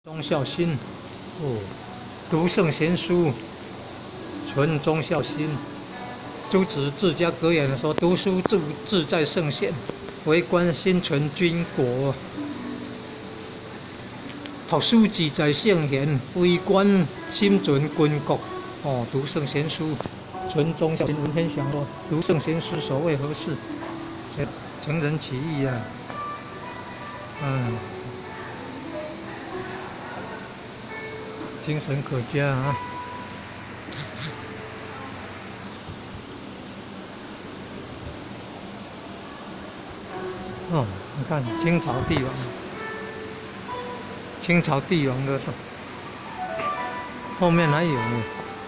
忠孝心，哦，读圣贤书，存忠孝心。朱子治家格言说：“读书志在圣贤，为官心存君国。读书志在圣贤，为官心存君国。”哦，读圣贤书，存忠孝心。文天祥说：“读圣贤书，所谓何事？成人起义啊！”精神可嘉啊！哦，你看清朝帝王的后面还有呢。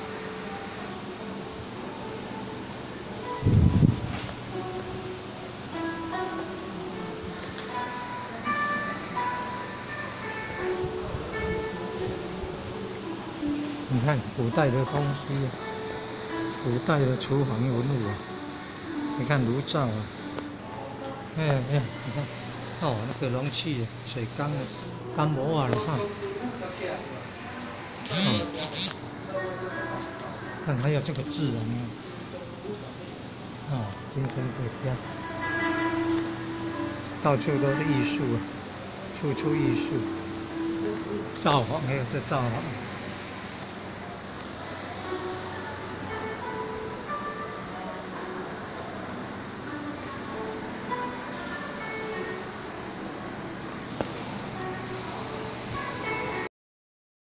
你看古代的东西啊，古代的厨房文物啊，你看炉灶啊，你看，哦，那个容器、水缸啊，干模啊，哈，看还有这个字啊，精神可嘉，到处都是艺术啊，处处艺术，造访还有这造访。